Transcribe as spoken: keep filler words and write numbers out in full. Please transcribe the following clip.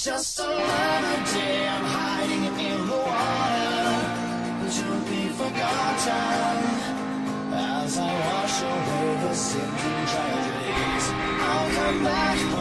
just another day I'm hiding in the water, to be forgotten as I wash away the sins and tragedies. I'll come back